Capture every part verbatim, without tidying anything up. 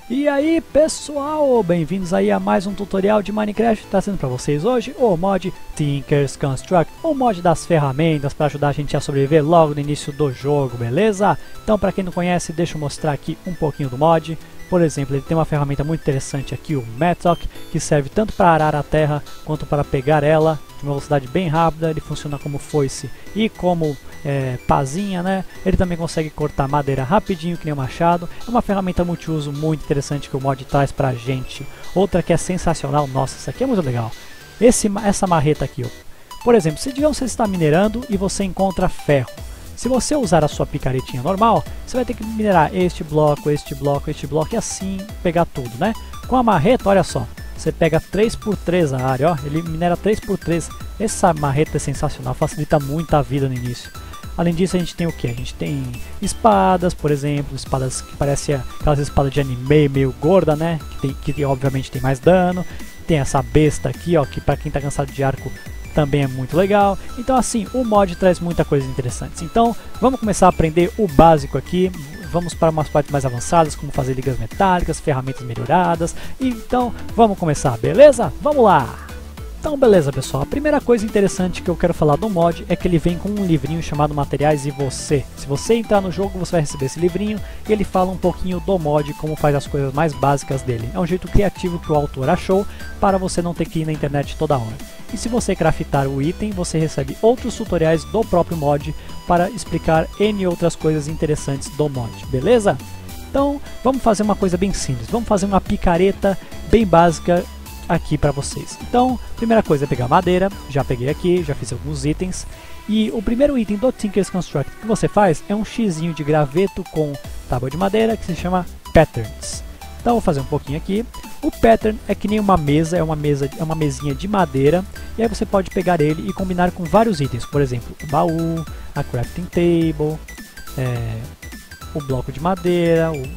E aí pessoal, bem-vindos aí a mais um tutorial de Minecraft, trazendo para vocês hoje o mod Tinker's Construct, o mod das ferramentas para ajudar a gente a sobreviver logo no início do jogo, beleza? Então para quem não conhece, deixa eu mostrar aqui um pouquinho do mod. Por exemplo, ele tem uma ferramenta muito interessante aqui, o Mattock, que serve tanto para arar a terra quanto para pegar ela de uma velocidade bem rápida. Ele funciona como foice e como é, pazinha, né? Ele também consegue cortar madeira rapidinho, que nem o machado. É uma ferramenta multiuso muito interessante que o mod traz pra gente. Outra que é sensacional, nossa, isso aqui é muito legal. Esse, essa marreta aqui, ó. Por exemplo, se digamos que você está minerando e você encontra ferro. Se você usar a sua picaretinha normal, você vai ter que minerar este bloco, este bloco, este bloco e assim pegar tudo, né? Com a marreta, olha só, você pega três por três a área, ó, ele minera três por três. Essa marreta é sensacional, facilita muito a vida no início. Além disso, a gente tem o que? A gente tem espadas, por exemplo, espadas que parecem aquelas espadas de anime meio gorda, né? Que, tem, que obviamente tem mais dano. Tem essa besta aqui, ó, que para quem tá cansado de arco também é muito legal. Então assim, o mod traz muita coisa interessante. Então vamos começar a aprender o básico aqui. Vamos para umas partes mais avançadas, como fazer ligas metálicas, ferramentas melhoradas. Então vamos começar, beleza? Vamos lá! Então beleza pessoal, a primeira coisa interessante que eu quero falar do mod é que ele vem com um livrinho chamado Materiais e Você. Se você entrar no jogo, você vai receber esse livrinho e ele fala um pouquinho do mod, como faz as coisas mais básicas dele. É um jeito criativo que o autor achou para você não ter que ir na internet toda hora. E se você craftar o item, você recebe outros tutoriais do próprio mod para explicar N outras coisas interessantes do mod, beleza? Então vamos fazer uma coisa bem simples, vamos fazer uma picareta bem básica aqui para vocês. Então, primeira coisa é pegar madeira, já peguei aqui, já fiz alguns itens. E o primeiro item do Tinker's Construct que você faz é um xizinho de graveto com tábua de madeira que se chama Patterns. Então vou fazer um pouquinho aqui. O pattern é que nem uma mesa, é uma mesa, é uma mesinha de madeira. E aí você pode pegar ele e combinar com vários itens, por exemplo, o baú, a crafting table, é, o bloco de madeira, o,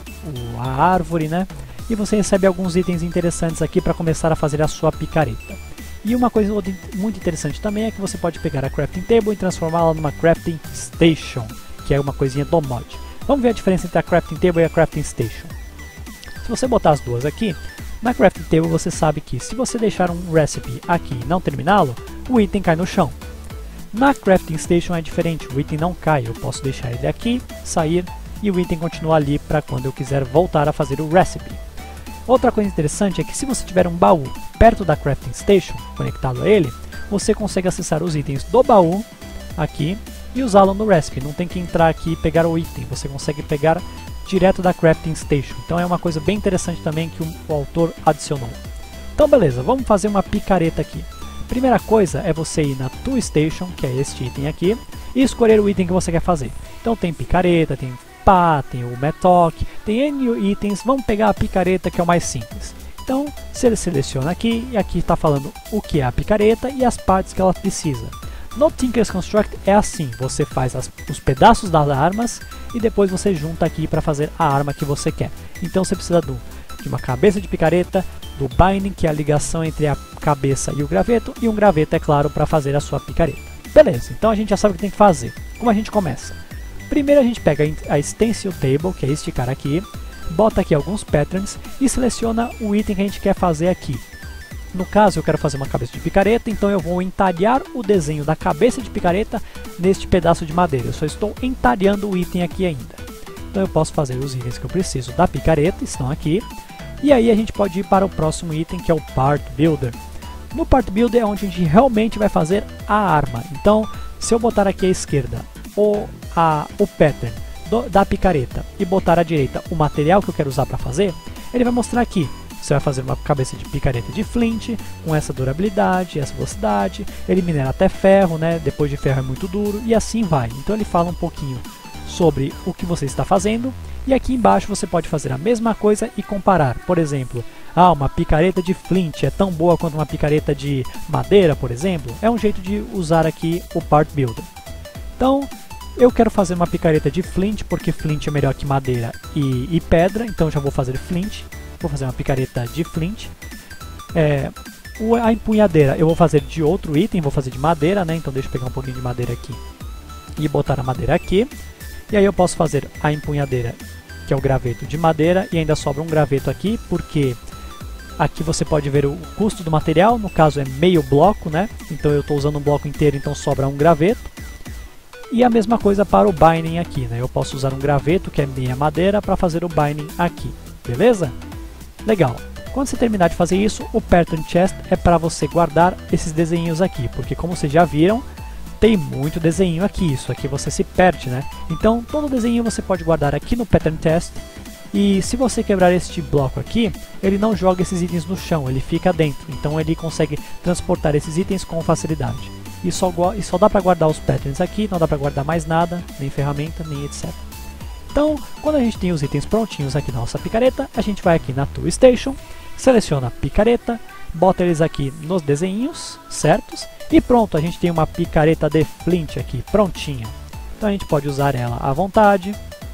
o, a árvore, né? E você recebe alguns itens interessantes aqui para começar a fazer a sua picareta. E uma coisa muito interessante também é que você pode pegar a crafting table e transformá-la numa crafting station, que é uma coisinha do mod. Vamos ver a diferença entre a crafting table e a crafting station. Se você botar as duas aqui, na crafting table você sabe que se você deixar um recipe aqui e não terminá-lo, o item cai no chão. Na crafting station é diferente, o item não cai, eu posso deixar ele aqui, sair e o item continua ali para quando eu quiser voltar a fazer o recipe. Outra coisa interessante é que se você tiver um baú perto da crafting station, conectado a ele, você consegue acessar os itens do baú aqui e usá-lo no recipe. Não tem que entrar aqui e pegar o item, você consegue pegar direto da crafting station. Então é uma coisa bem interessante também que o, o autor adicionou. Então beleza, vamos fazer uma picareta aqui. Primeira coisa é você ir na Tool Station, que é este item aqui, e escolher o item que você quer fazer. Então tem picareta, tem pá, tem o Mattock, tem N itens. Vamos pegar a picareta, que é o mais simples. Então você seleciona aqui e aqui está falando o que é a picareta e as partes que ela precisa. No Tinker's Construct é assim, você faz as, os pedaços das armas e depois você junta aqui para fazer a arma que você quer. Então você precisa do, de uma cabeça de picareta, do binding, que é a ligação entre a cabeça e o graveto, e um graveto, é claro, para fazer a sua picareta. Beleza, então a gente já sabe o que tem que fazer. Como a gente começa? Primeiro a gente pega a Stencil Table, que é este cara aqui, bota aqui alguns patterns e seleciona o item que a gente quer fazer aqui. No caso eu quero fazer uma cabeça de picareta, então eu vou entalhar o desenho da cabeça de picareta neste pedaço de madeira. Eu só estou entalhando o item aqui ainda. Então eu posso fazer os itens que eu preciso da picareta, estão aqui. E aí a gente pode ir para o próximo item, que é o Part Builder. No Part Builder é onde a gente realmente vai fazer a arma. Então se eu botar aqui à esquerda o, a, o pattern do, da picareta e botar à direita o material que eu quero usar para fazer, ele vai mostrar aqui. Você vai fazer uma cabeça de picareta de flint, com essa durabilidade, essa velocidade, ele minera até ferro, né? Depois de ferro é muito duro, e assim vai. Então ele fala um pouquinho sobre o que você está fazendo, e aqui embaixo você pode fazer a mesma coisa e comparar. Por exemplo, ah, uma picareta de flint é tão boa quanto uma picareta de madeira, por exemplo. É um jeito de usar aqui o Part Builder. Então, eu quero fazer uma picareta de flint, porque flint é melhor que madeira e, e pedra, então já vou fazer flint. Vou fazer uma picareta de flint. É, a empunhadeira eu vou fazer de outro item, vou fazer de madeira, né? Então deixa eu pegar um pouquinho de madeira aqui e botar a madeira aqui. E aí eu posso fazer a empunhadeira que é o graveto de madeira, e ainda sobra um graveto aqui, porque aqui você pode ver o custo do material, no caso é meio bloco, né? Então eu estou usando um bloco inteiro, então sobra um graveto. E a mesma coisa para o binding aqui, né? Eu posso usar um graveto, que é meia madeira, para fazer o binding aqui, beleza? Legal. Quando você terminar de fazer isso, o Pattern Chest é para você guardar esses desenhos aqui, porque como vocês já viram, tem muito desenho aqui, isso aqui você se perde, né? Então todo desenho você pode guardar aqui no Pattern Chest, e se você quebrar este bloco aqui, ele não joga esses itens no chão, ele fica dentro, então ele consegue transportar esses itens com facilidade. E só, e só dá para guardar os patterns aqui, não dá para guardar mais nada, nem ferramenta, nem etcétera. Então, quando a gente tem os itens prontinhos aqui na nossa picareta, a gente vai aqui na Tool Station, seleciona a picareta, bota eles aqui nos desenhos certos, e pronto, a gente tem uma picareta de flint aqui, prontinha. Então a gente pode usar ela à vontade,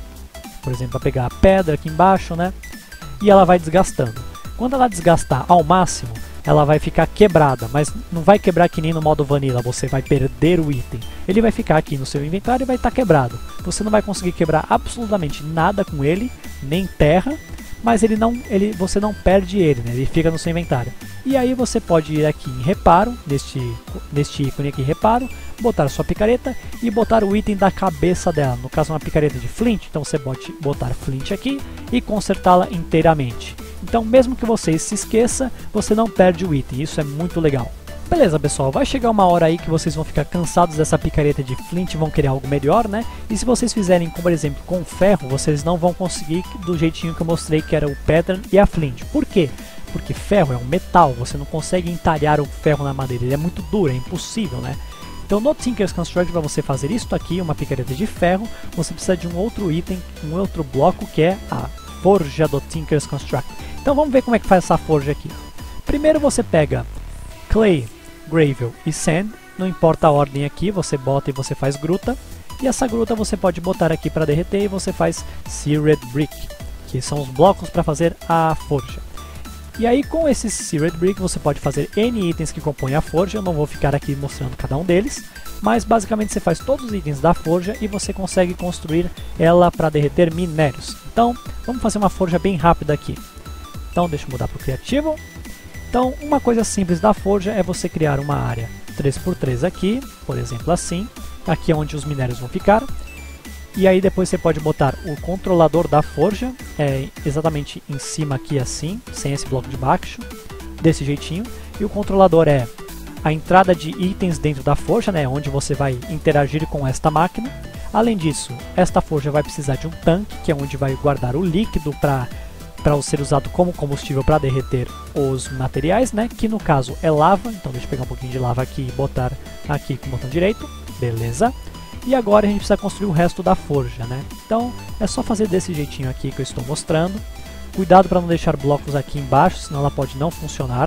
por exemplo, para pegar a pedra aqui embaixo, né? E ela vai desgastando. Quando ela desgastar ao máximo, ela vai ficar quebrada, mas não vai quebrar que nem no modo vanilla, você vai perder o item. Ele vai ficar aqui no seu inventário e vai estar quebrado. Você não vai conseguir quebrar absolutamente nada com ele, nem terra, mas ele não, ele, você não perde ele, né? Ele fica no seu inventário. E aí você pode ir aqui em reparo, neste, neste ícone aqui reparo, botar sua picareta e botar o item da cabeça dela. No caso uma picareta de flint, então você pode botar flint aqui e consertá-la inteiramente. Então mesmo que você se esqueça, você não perde o item, isso é muito legal. Beleza pessoal, vai chegar uma hora aí que vocês vão ficar cansados dessa picareta de flint e vão querer algo melhor, né? E se vocês fizerem, como por exemplo, com ferro, vocês não vão conseguir do jeitinho que eu mostrei, que era o pattern e a flint. Por quê? Porque ferro é um metal, você não consegue entalhar o ferro na madeira, ele é muito duro, é impossível, né? Então no Tinker's Construct, para você fazer isso aqui, uma picareta de ferro, você precisa de um outro item, um outro bloco, que é a forja do Tinker's Construct. Então vamos ver como é que faz essa forja aqui. Primeiro você pega clay, gravel e sand, não importa a ordem aqui, você bota e você faz gruta. E essa gruta você pode botar aqui para derreter e você faz seared brick, que são os blocos para fazer a forja. E aí com esses seared brick você pode fazer N itens que compõem a forja, eu não vou ficar aqui mostrando cada um deles, mas basicamente você faz todos os itens da forja e você consegue construir ela para derreter minérios. Então vamos fazer uma forja bem rápida aqui. Então deixa eu mudar para o criativo. Então uma coisa simples da forja é você criar uma área três por três aqui, por exemplo assim, aqui é onde os minérios vão ficar. E aí depois você pode botar o controlador da forja, é, exatamente em cima aqui assim, sem esse bloco de baixo, desse jeitinho. E o controlador é a entrada de itens dentro da forja, né, onde você vai interagir com esta máquina. Além disso, esta forja vai precisar de um tanque, que é onde vai guardar o líquido para para ser usado como combustível para derreter os materiais, né, que no caso é lava. Então deixa eu pegar um pouquinho de lava aqui e botar aqui com o botão direito, beleza. E agora a gente precisa construir o resto da forja, né? Então é só fazer desse jeitinho aqui que eu estou mostrando. Cuidado para não deixar blocos aqui embaixo, senão ela pode não funcionar.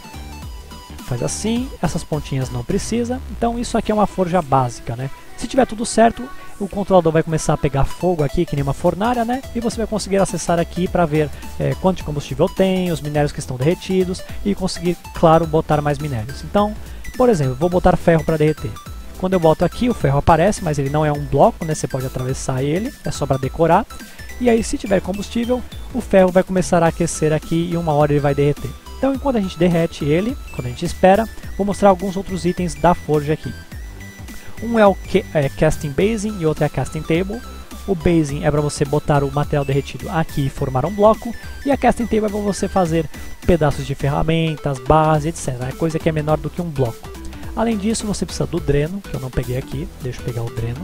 Faz assim, essas pontinhas não precisa. Então isso aqui é uma forja básica, né? Se tiver tudo certo, o controlador vai começar a pegar fogo aqui, que nem uma fornalha, né? E você vai conseguir acessar aqui para ver é, quanto de combustível tem, os minérios que estão derretidos e conseguir, claro, botar mais minérios. Então, por exemplo, vou botar ferro para derreter. Quando eu boto aqui, o ferro aparece, mas ele não é um bloco, né? Você pode atravessar ele, é só para decorar. E aí, se tiver combustível, o ferro vai começar a aquecer aqui e uma hora ele vai derreter. Então, enquanto a gente derrete ele, quando a gente espera, vou mostrar alguns outros itens da forja aqui. Um é o é, Casting Basin e outro é a Casting Table. O Basin é para você botar o material derretido aqui e formar um bloco. E a Casting Table é para você fazer pedaços de ferramentas, base, etcétera. É coisa que é menor do que um bloco. Além disso, você precisa do dreno, que eu não peguei aqui. Deixa eu pegar o dreno.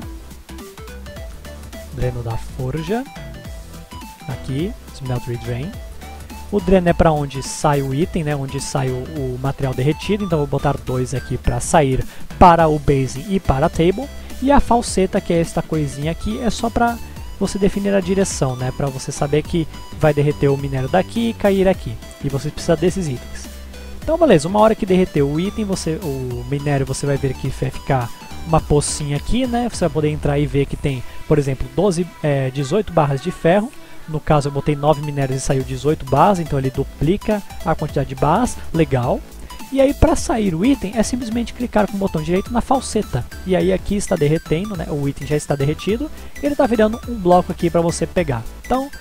Dreno da forja. Aqui, Smeltery Drain. O dreno é para onde sai o item, né, onde sai o, o material derretido. Então eu vou botar dois aqui para sair para o Basin e para a Table. E a falseta, que é esta coisinha aqui, é só para você definir a direção, né, para você saber que vai derreter o minério daqui e cair aqui. E você precisa desses itens. Então beleza, uma hora que derreteu o item, você, o minério, você vai ver que vai ficar uma pocinha aqui, né? Você vai poder entrar e ver que tem, por exemplo, doze, é, dezoito barras de ferro. No caso eu botei nove minérios e saiu dezoito barras, então ele duplica a quantidade de barras, legal. E aí para sair o item é simplesmente clicar com o botão direito na falseta. E aí aqui está derretendo, né? O item já está derretido e ele está virando um bloco aqui para você pegar. Então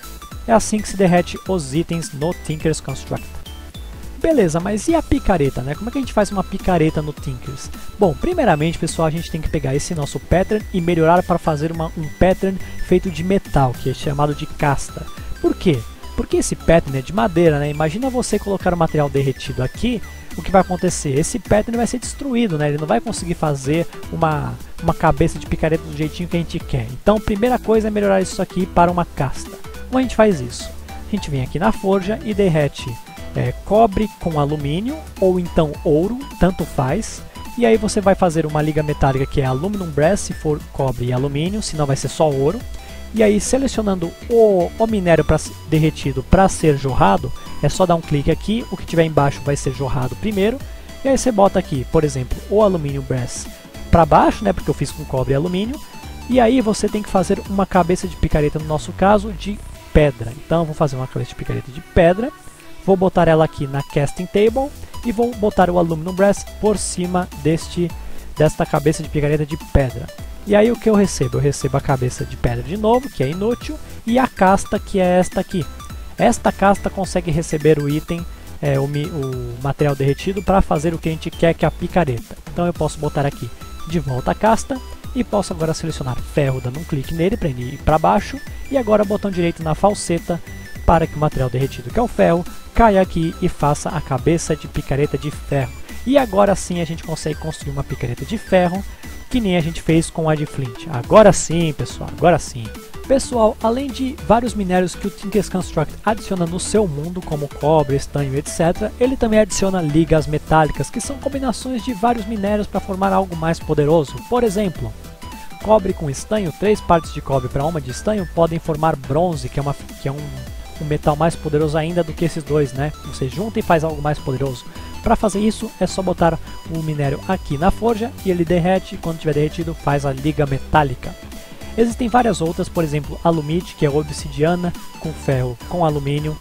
É assim que se derrete os itens no Tinker's Construct. Beleza, mas e a picareta, né? Como é que a gente faz uma picareta no Tinkers? Bom, primeiramente, pessoal, a gente tem que pegar esse nosso pattern e melhorar para fazer uma, um pattern feito de metal, que é chamado de casta. Por quê? Porque esse pattern é de madeira, né? Imagina você colocar o material derretido aqui, o que vai acontecer? Esse pattern vai ser destruído, né? Ele não vai conseguir fazer uma, uma cabeça de picareta do jeitinho que a gente quer. Então, primeira coisa é melhorar isso aqui para uma casta. Como a gente faz isso? A gente vem aqui na forja e derrete É, cobre com alumínio ou então ouro, tanto faz. E aí você vai fazer uma liga metálica que é aluminum brass, se for cobre e alumínio, senão vai ser só ouro. E aí selecionando o, o minério pra, derretido para ser jorrado, é só dar um clique aqui, o que tiver embaixo vai ser jorrado primeiro. E aí você bota aqui, por exemplo, o alumínio brass para baixo, né, porque eu fiz com cobre e alumínio. E aí você tem que fazer uma cabeça de picareta, no nosso caso, de pedra. Então eu vou fazer uma cabeça de picareta de pedra. Vou botar ela aqui na casting table e vou botar o aluminum brass por cima deste, desta cabeça de picareta de pedra. E aí o que eu recebo? Eu recebo a cabeça de pedra de novo, que é inútil, e a casta, que é esta aqui. Esta casta consegue receber o item, é, o, o material derretido, para fazer o que a gente quer, que é a picareta. Então eu posso botar aqui de volta a casta e posso agora selecionar ferro, dando um clique nele para ele ir para baixo, e agora botão direito na falseta para que o material derretido, que é o ferro, caia aqui e faça a cabeça de picareta de ferro. E agora sim a gente consegue construir uma picareta de ferro, que nem a gente fez com a de flint. Agora sim, pessoal, agora sim. Pessoal, além de vários minérios que o Tinker's Construct adiciona no seu mundo, como cobre, estanho, etcétera, ele também adiciona ligas metálicas, que são combinações de vários minérios para formar algo mais poderoso. Por exemplo, cobre com estanho, três partes de cobre para uma de estanho podem formar bronze, que é, uma, que é um um metal mais poderoso ainda do que esses dois, né? Você junta e faz algo mais poderoso. Para fazer isso é só botar o minério aqui na forja e ele derrete, e quando tiver derretido faz a liga metálica. Existem várias outras, por exemplo, alumite, que é obsidiana com ferro com alumínio,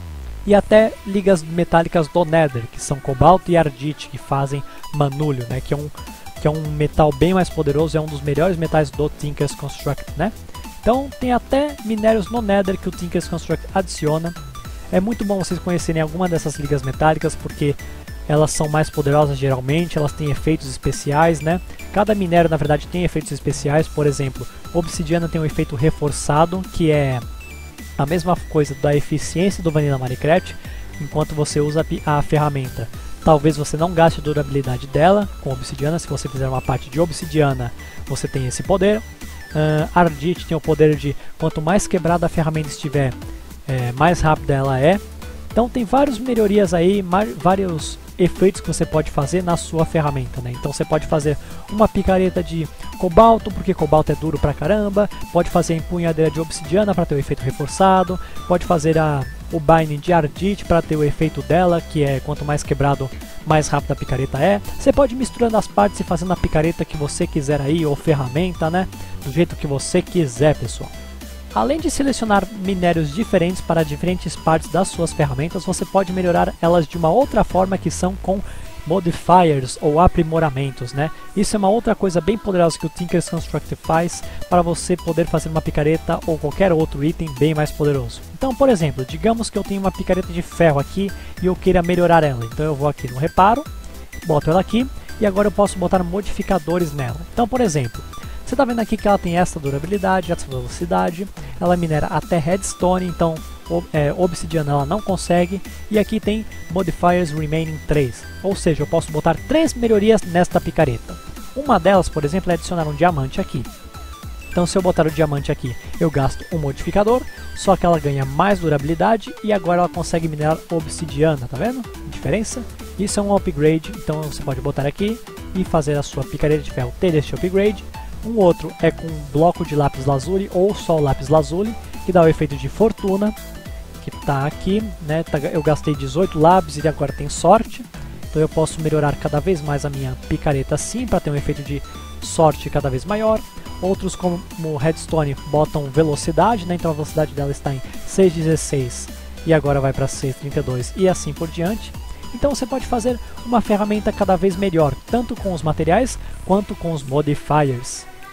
e até ligas metálicas do Nether, que são cobalto e ardite, que fazem manúlio, né? Que é um, que é um metal bem mais poderoso, é um dos melhores metais do Tinker's Construct, né? Então tem até minérios no Nether que o Tinker's Construct adiciona. É muito bom vocês conhecerem alguma dessas ligas metálicas, porque elas são mais poderosas geralmente, elas têm efeitos especiais, né? Cada minério na verdade tem efeitos especiais. Por exemplo, obsidiana tem um efeito reforçado, que é a mesma coisa da eficiência do Vanilla Minecraft, enquanto você usa a ferramenta. Talvez você não gaste a durabilidade dela com obsidiana. Se você fizer uma parte de obsidiana, você tem esse poder. Uh, Ardite tem o poder de quanto mais quebrada a ferramenta estiver, é, mais rápida ela é. Então tem várias melhorias aí, vários efeitos que você pode fazer na sua ferramenta, né? Então você pode fazer uma picareta de cobalto, porque cobalto é duro pra caramba. Pode fazer a empunhadeira de obsidiana para ter o efeito reforçado. Pode fazer a, o binding de ardite para ter o efeito dela, que é quanto mais quebrado, mais rápida a picareta é. Você pode ir misturando as partes e fazendo a picareta que você quiser aí, ou ferramenta, né? Do jeito que você quiser, pessoal. Além de selecionar minérios diferentes para diferentes partes das suas ferramentas, você pode melhorar elas de uma outra forma, que são com modifiers ou aprimoramentos, né? Isso é uma outra coisa bem poderosa que o Tinker's Construct faz para você poder fazer uma picareta ou qualquer outro item bem mais poderoso. Então, por exemplo, digamos que eu tenho uma picareta de ferro aqui e eu queira melhorar ela. Então eu vou aqui no reparo, boto ela aqui e agora eu posso botar modificadores nela. Então, por exemplo, você está vendo aqui que ela tem essa durabilidade, essa velocidade, ela minera até redstone, então é, obsidiana ela não consegue, e aqui tem modifiers remaining três, ou seja, eu posso botar três melhorias nesta picareta. Uma delas, por exemplo, é adicionar um diamante aqui. Então se eu botar o diamante aqui, eu gasto um modificador, só que ela ganha mais durabilidade e agora ela consegue minerar obsidiana, tá vendo? A diferença? Isso é um upgrade, então você pode botar aqui e fazer a sua picareta de ferro ter este upgrade. Um outro é com bloco de lápis lazuli ou só lápis lazuli, que dá o efeito de fortuna, que está aqui, né? Eu gastei dezoito lápis e agora tem sorte, então eu posso melhorar cada vez mais a minha picareta assim, para ter um efeito de sorte cada vez maior. Outros, como o redstone, botam velocidade, né? Então a velocidade dela está em seis vírgula dezesseis e agora vai para seis vírgula trinta e dois e assim por diante. Então você pode fazer uma ferramenta cada vez melhor, tanto com os materiais quanto com os modifiers.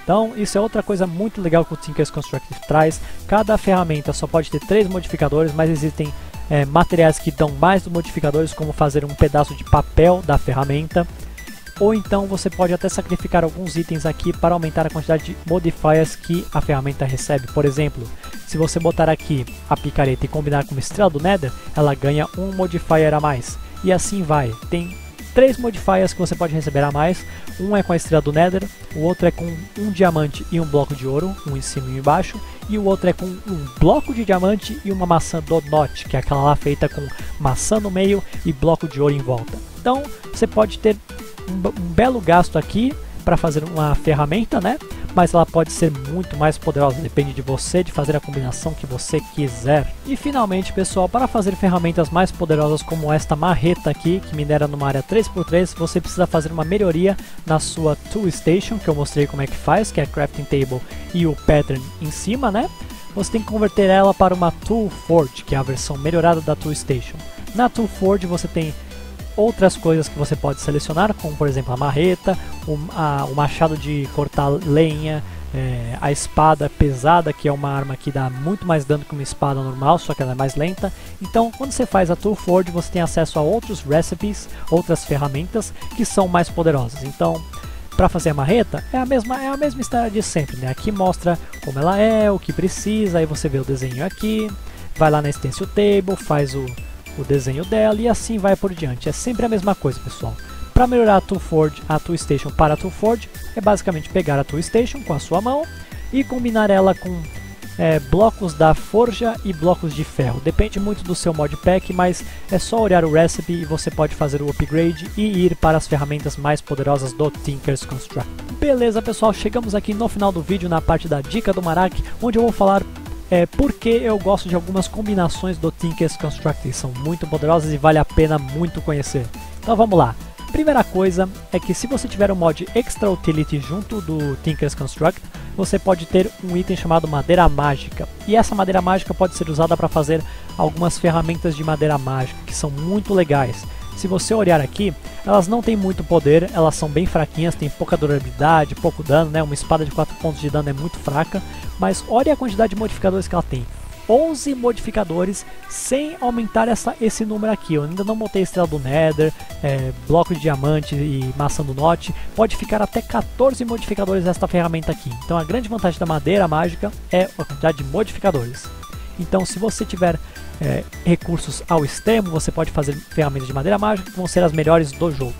Então isso é outra coisa muito legal que o Tinker's Constructive traz. Cada ferramenta só pode ter três modificadores, mas existem é, materiais que dão mais dos modificadores, como fazer um pedaço de papel da ferramenta. Ou então você pode até sacrificar alguns itens aqui para aumentar a quantidade de modifiers que a ferramenta recebe. Por exemplo, se você botar aqui a picareta e combinar com uma estrela do Nether, ela ganha um modifier a mais. E assim vai. Tem três modifiers que você pode receber a mais. Um é com a estrela do Nether, o outro é com um diamante e um bloco de ouro, um em cima e um embaixo. E o outro é com um bloco de diamante e uma maçã do Notch, que é aquela lá feita com maçã no meio e bloco de ouro em volta. Então você pode ter um, um belo gasto aqui para fazer uma ferramenta, né? Mas ela pode ser muito mais poderosa, depende de você, de fazer a combinação que você quiser. E finalmente, pessoal, para fazer ferramentas mais poderosas como esta marreta aqui, que minera numa área três por três, você precisa fazer uma melhoria na sua Tool Station, que eu mostrei como é que faz, que é a Crafting Table e o Pattern em cima, né? Você tem que converter ela para uma Tool Forge, que é a versão melhorada da Tool Station. Na Tool Forge você tem outras coisas que você pode selecionar, como por exemplo a marreta, o, a, o machado de cortar lenha, é, a espada pesada, que é uma arma que dá muito mais dano que uma espada normal, só que ela é mais lenta. Então quando você faz a Tool Forge você tem acesso a outros recipes, outras ferramentas que são mais poderosas. Então para fazer a marreta é a mesma, é a mesma história de sempre, né? Aqui mostra como ela é, o que precisa, aí você vê o desenho aqui, vai lá na Stencil Table, faz o o desenho dela e assim vai por diante. É sempre a mesma coisa, pessoal. Para melhorar a Tool Forge, a Tool Station para a Tool Forge, é basicamente pegar a Tool Station com a sua mão e combinar ela com é, blocos da forja e blocos de ferro. Depende muito do seu modpack, mas é só olhar o recipe e você pode fazer o upgrade e ir para as ferramentas mais poderosas do Tinker's Construct. Beleza, pessoal, chegamos aqui no final do vídeo, na parte da dica do Marak, onde eu vou falar É porque eu gosto de algumas combinações do Tinker's Construct, são muito poderosas e vale a pena muito conhecer. Então vamos lá. Primeira coisa é que se você tiver o mod Extra Utility junto do Tinker's Construct, você pode ter um item chamado Madeira Mágica. E essa madeira mágica pode ser usada para fazer algumas ferramentas de madeira mágica, que são muito legais. Se você olhar aqui, elas não têm muito poder, elas são bem fraquinhas, têm pouca durabilidade, pouco dano, né? Uma espada de quatro pontos de dano é muito fraca, mas olha a quantidade de modificadores que ela tem. onze modificadores sem aumentar essa, esse número aqui. Eu ainda não montei estrela do Nether, é, bloco de diamante e maçã do Notch. Pode ficar até quatorze modificadores esta ferramenta aqui. Então a grande vantagem da madeira mágica é a quantidade de modificadores. Então se você tiver é, recursos ao extremo, você pode fazer ferramentas de madeira mágica que vão ser as melhores do jogo.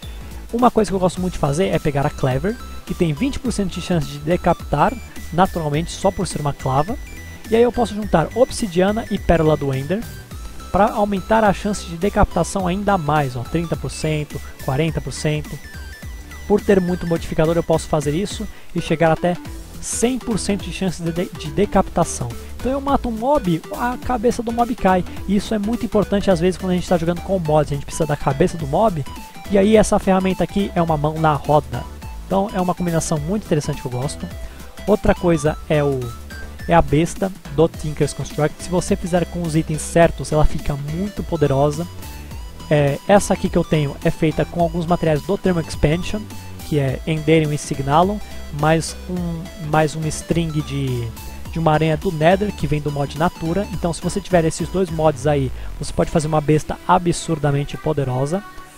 Uma coisa que eu gosto muito de fazer é pegar a Cleaver, que tem vinte por cento de chance de decapitar naturalmente só por ser uma clava. E aí eu posso juntar obsidiana e pérola do Ender para aumentar a chance de decapitação ainda mais, ó, trinta por cento, quarenta por cento. Por ter muito modificador eu posso fazer isso e chegar até cem por cento de chance de, de, de decapitação. Então eu mato um mob, a cabeça do mob cai. E isso é muito importante às vezes quando a gente está jogando com mods, a gente precisa da cabeça do mob. E aí essa ferramenta aqui é uma mão na roda. Então é uma combinação muito interessante que eu gosto. Outra coisa é o é a besta do Tinker's Construct. Se você fizer com os itens certos, ela fica muito poderosa. É, essa aqui que eu tenho é feita com alguns materiais do Thermal Expansion, que é Enderium e Signalum, mais um, mais uma string de, de uma aranha do Nether, que vem do mod Natura. Então se você tiver esses dois mods aí, você pode fazer uma besta absurdamente poderosa.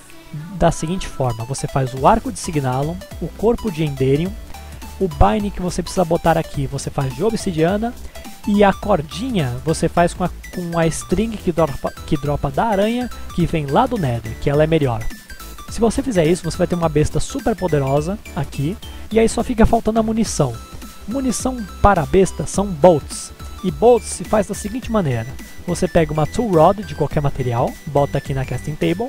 Da seguinte forma, você faz o arco de Signalum, o corpo de Enderium, o binding que você precisa botar aqui você faz de obsidiana, e a cordinha você faz com a, com a string que dropa, que dropa da aranha, que vem lá do Nether, que ela é melhor. Se você fizer isso, você vai ter uma besta super poderosa aqui, e aí só fica faltando a munição. Munição para a besta são bolts, e bolts se faz da seguinte maneira: você pega uma tool rod de qualquer material, bota aqui na casting table,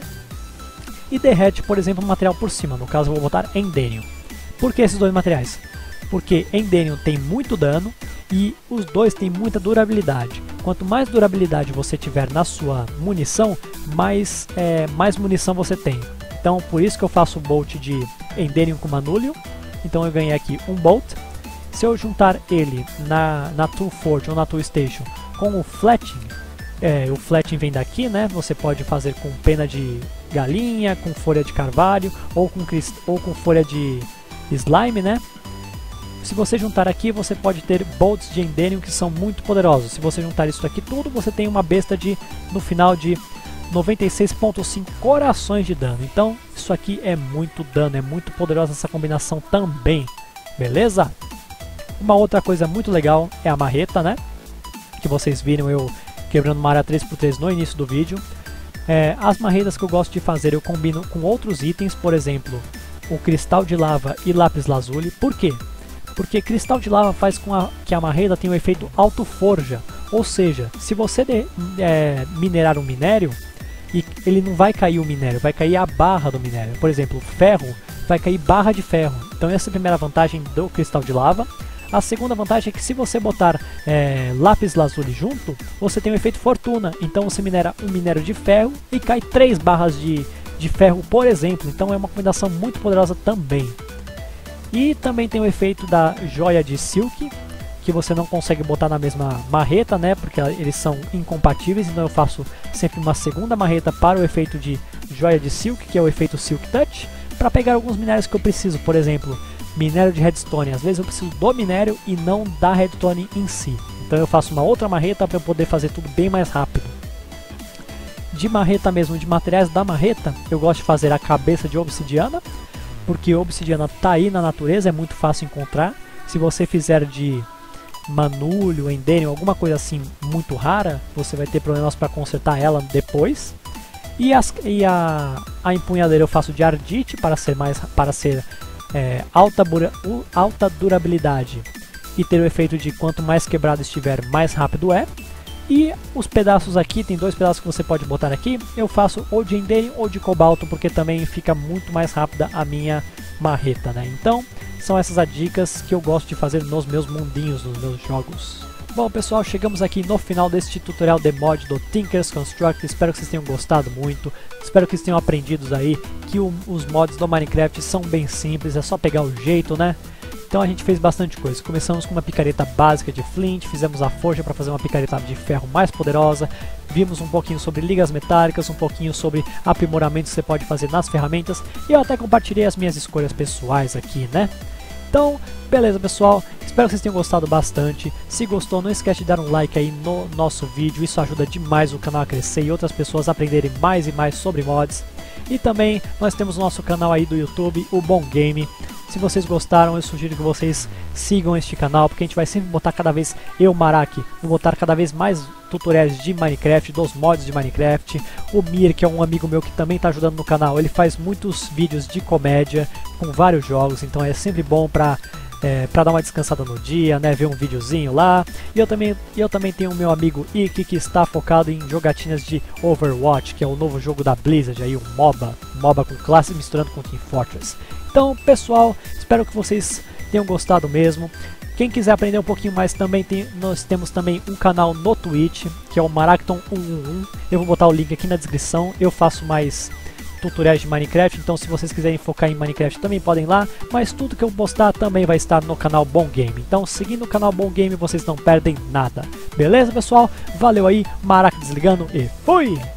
e derrete, por exemplo, um material por cima, no caso eu vou botar Enderium. Por que esses dois materiais? Porque Enderium tem muito dano e os dois têm muita durabilidade. Quanto mais durabilidade você tiver na sua munição, mais, é, mais munição você tem. Então por isso que eu faço o bolt de Enderium com Manulio. Então eu ganhei aqui um bolt. Se eu juntar ele na, na Tool Forge ou na Tool Station com o Fletching, é, o Fletching vem daqui, né? Você pode fazer com pena de galinha, com folha de carvalho ou com, ou com folha de slime, né? se você juntar aqui, você pode ter bolts de Endenium que são muito poderosos. Se você juntar isso aqui tudo, você tem uma besta de, no final de noventa e seis ponto cinco corações de dano. Então, isso aqui é muito dano, é muito poderosa essa combinação também, beleza? Uma outra coisa muito legal é a marreta, né? Que vocês viram eu quebrando uma área três por três no início do vídeo. É, as marretas que eu gosto de fazer eu combino com outros itens, por exemplo, o cristal de lava e lápis lazuli. Por quê? Porque cristal de lava faz com a, que a marreta tenha o efeito autoforja. Ou seja, se você de, é, minerar um minério, e ele não vai cair o minério, vai cair a barra do minério. Por exemplo, ferro, vai cair barra de ferro. Então essa é a primeira vantagem do cristal de lava. A segunda vantagem é que se você botar é, lápis lazuli junto, você tem o efeito fortuna. Então você minera um minério de ferro e cai três barras de, de ferro, por exemplo. Então é uma combinação muito poderosa também. E também tem o efeito da joia de silk, que você não consegue botar na mesma marreta, né? Porque eles são incompatíveis. Então eu faço sempre uma segunda marreta para o efeito de joia de silk, que é o efeito silk touch, para pegar alguns minérios que eu preciso. Por exemplo, minério de redstone. Às vezes eu preciso do minério e não da redstone em si. Então eu faço uma outra marreta para eu poder fazer tudo bem mais rápido. De marreta mesmo, de materiais da marreta, eu gosto de fazer a cabeça de obsidiana, porque obsidiana tá aí na natureza, é muito fácil encontrar. Se você fizer de manulho, endenium, alguma coisa assim muito rara, você vai ter problemas para consertar ela depois. E, as, e a, a empunhadeira eu faço de ardite para ser mais para ser é, alta, alta durabilidade e ter o efeito de quanto mais quebrado estiver, mais rápido é. E os pedaços aqui, tem dois pedaços que você pode botar aqui, eu faço ou de endenium ou de cobalto, porque também fica muito mais rápida a minha marreta, né? Então, são essas as dicas que eu gosto de fazer nos meus mundinhos, nos meus jogos. Bom pessoal, chegamos aqui no final deste tutorial de mod do Tinker's Construct. Espero que vocês tenham gostado muito. Espero que vocês tenham aprendido aí que o, os mods do Minecraft são bem simples, é só pegar o jeito, né? Então a gente fez bastante coisa. Começamos com uma picareta básica de flint, fizemos a forja para fazer uma picareta de ferro mais poderosa, vimos um pouquinho sobre ligas metálicas, um pouquinho sobre aprimoramentos que você pode fazer nas ferramentas, e eu até compartilhei as minhas escolhas pessoais aqui, né? Então, beleza pessoal, espero que vocês tenham gostado bastante. Se gostou, não esquece de dar um like aí no nosso vídeo, isso ajuda demais o canal a crescer e outras pessoas a aprenderem mais e mais sobre mods. E também nós temos o nosso canal aí do YouTube, o Bom Game. Se vocês gostaram, eu sugiro que vocês sigam este canal, porque a gente vai sempre botar cada vez, eu, Maraki, vou botar cada vez mais tutoriais de Minecraft, dos mods de Minecraft. O Mir, que é um amigo meu que também está ajudando no canal, ele faz muitos vídeos de comédia com vários jogos, então é sempre bom para é, para dar uma descansada no dia, né, ver um videozinho lá. E eu também, eu também tenho o meu amigo Iki, que está focado em jogatinas de Overwatch, que é o novo jogo da Blizzard, aí, o MOBA, MOBA com classe misturando com Team Fortress. Então, pessoal, espero que vocês tenham gostado mesmo. Quem quiser aprender um pouquinho mais, também tem, nós temos também um canal no Twitch, que é o Maracton um um um. Eu vou botar o link aqui na descrição. Eu faço mais tutoriais de Minecraft, então se vocês quiserem focar em Minecraft também podem ir lá. Mas tudo que eu postar também vai estar no canal Bom Game. Então, seguindo o canal Bom Game, vocês não perdem nada. Beleza, pessoal? Valeu aí, Maraki desligando e fui!